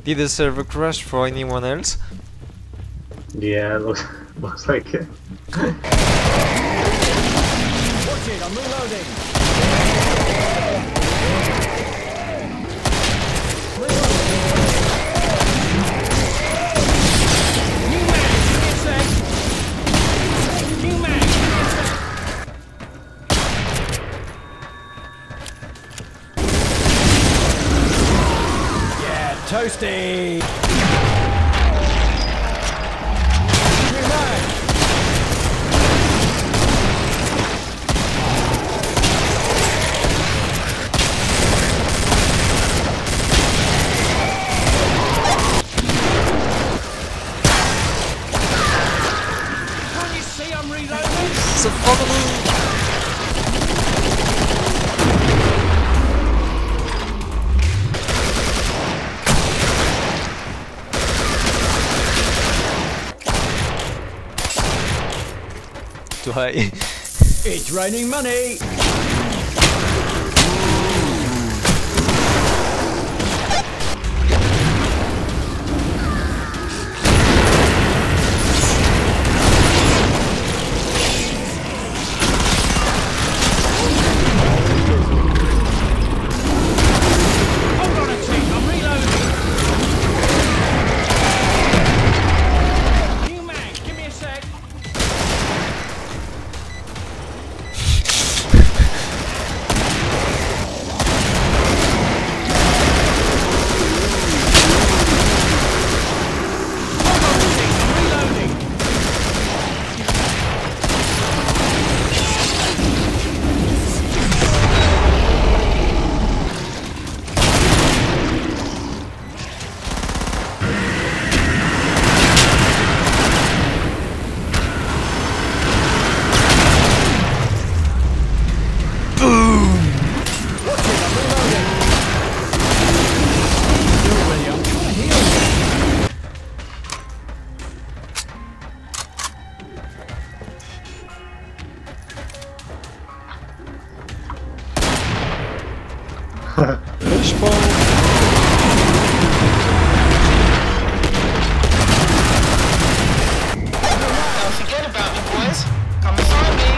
Did the server crash for anyone else? Yeah, looks like it. Watch it, I'm reloading. Toasty! Can't you see I'm reloading? So follow me! It's raining money! Hold on a tick, I'm reloading! New mag, give me a sec! Fishbowl! Don't forget about me, boys. Come and find me.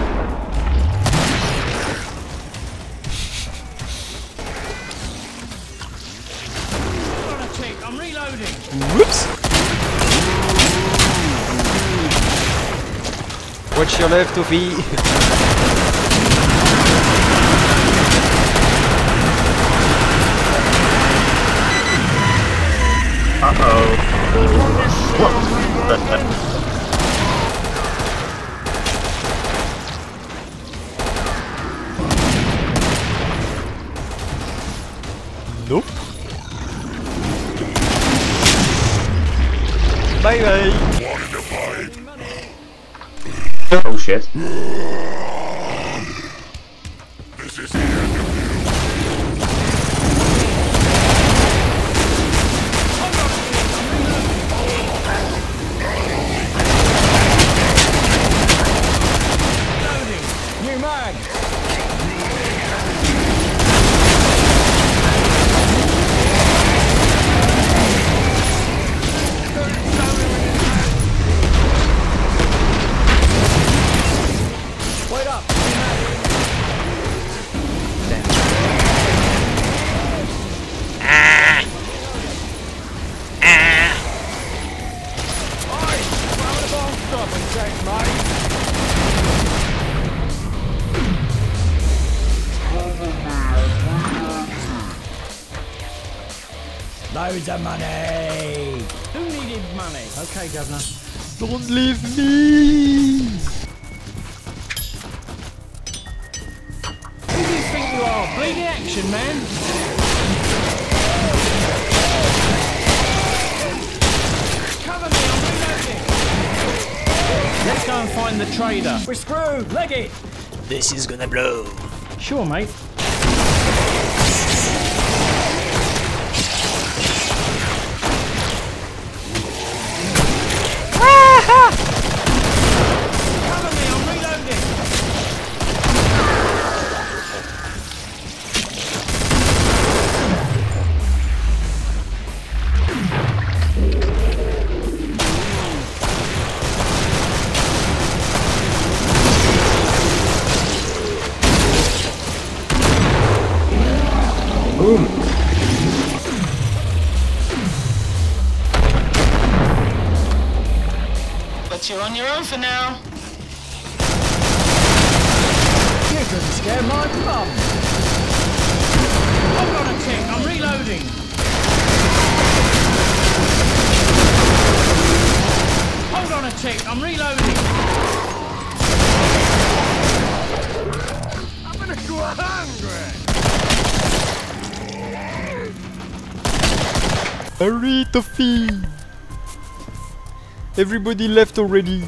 Hold on a tick, I'm reloading! Whoops! Watch your left, Toffe. Uh-oh. Nope. Bye bye. Oh shit. This is the end of you. New mag! Wait up! Loads of money! Who needed money? Okay, Governor. Don't leave me! Who do you think you are? Bleeding action, man! Cover me, I'm reloading! Let's go and find the trader. We're screwed! Leg it! This is gonna blow. Sure, mate. Cover me, I'm reloading! You're on your own for now. You couldn't scare my mum. Hold on a tick, I'm reloading. Hold on a tick, I'm reloading. I'm gonna go hungry. Hurry, Toffe! Everybody left already.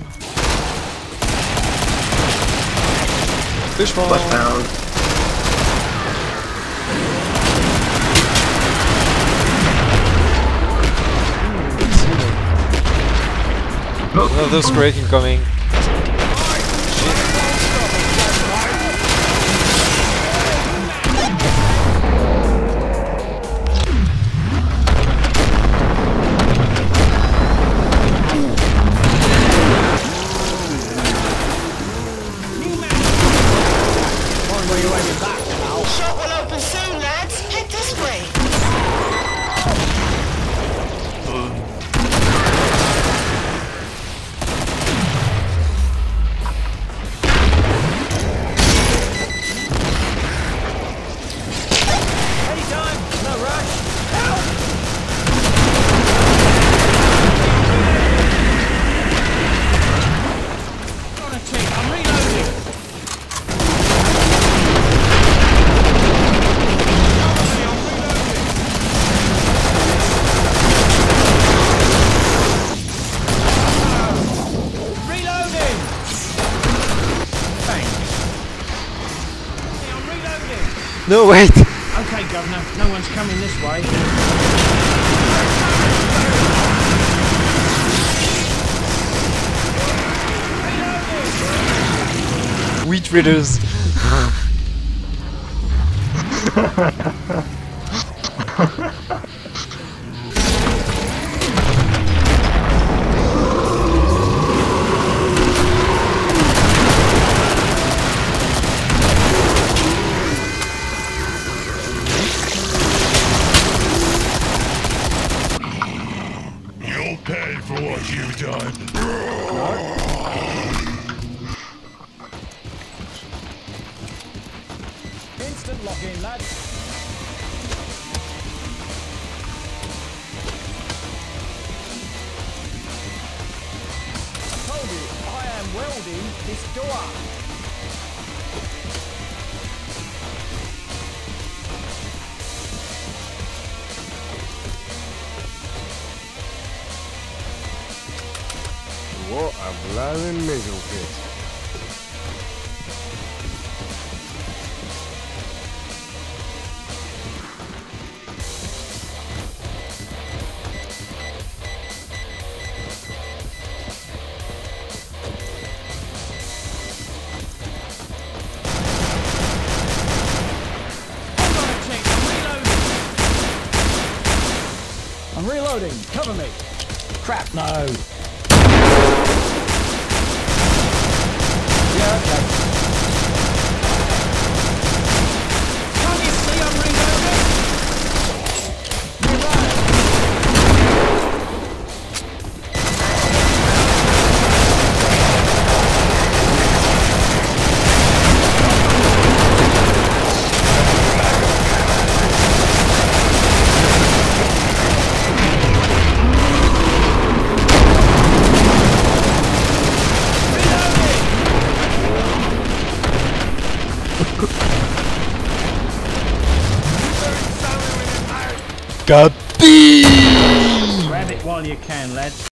Fish farm. Flash down. Another scrake incoming. Shop will open soon, lads. Head this way. Anytime, no rush. Help! Hold on a tick, I'm reloading. No, wait! Okay, Governor, no one's coming this way. Wheat Ridders! You'll pay for what you've done. Instant lock-in, lads. I told you, I am welding this door. What a blowing middle bit. I'm reloading. Cover me. Crap, no. Yeah, okay. Can't you see I'm reloading? Reload. Gabi! Grab it while you can, lad.